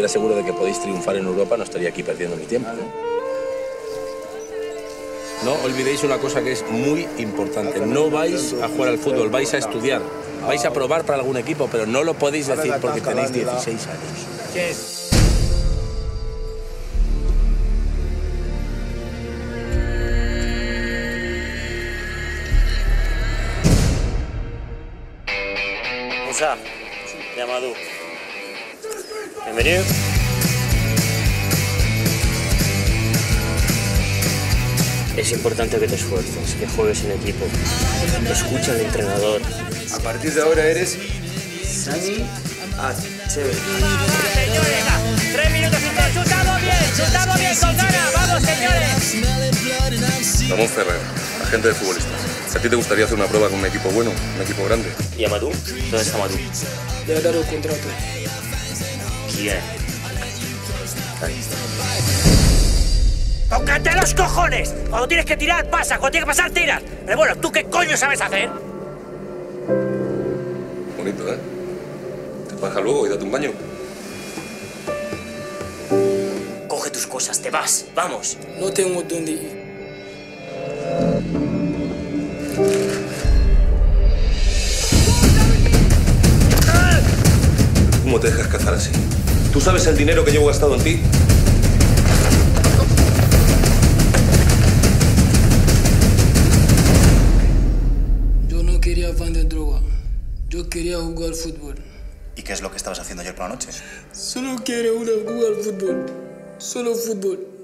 estuviera seguro de que podéis triunfar en Europa, no estaría aquí perdiendo mi tiempo, ¿no? No olvidéis una cosa que es muy importante. No vais a jugar al fútbol, vais a estudiar. Vais a probar para algún equipo, pero no lo podéis decir porque tenéis 16 años. Musa, Yamadou. Bienvenido. Es importante que te esfuerces, que juegues en equipo. Escucha al entrenador. A partir de ahora eres Sani Achebe. ¡Vamos, señores! 3 minutos y todo. ¡Chutado bien, con ganas! ¡Vamos, señores! Ramón Ferrer, agente de futbolistas. ¿A ti te gustaría hacer una prueba con un equipo bueno, un equipo grande? ¿Y Amadou? ¿Dónde está Amadou? Le ha dado el contrato. ¿Quién? ¡Tócate los cojones! Cuando tienes que tirar, pasa. Cuando tienes que pasar, tiras. Pero bueno, ¿tú qué coño sabes hacer? Bonito, ¿eh? Te baja luego y date un baño. Coge tus cosas, te vas. Vamos. No tengo dónde ir. ¿Cómo te dejas cazar así? ¿Tú sabes el dinero que llevo gastado en ti? Yo no quería vender droga. Yo quería jugar fútbol. ¿Y qué es lo que estabas haciendo ayer por la noche? Solo quiero jugar fútbol. Solo fútbol.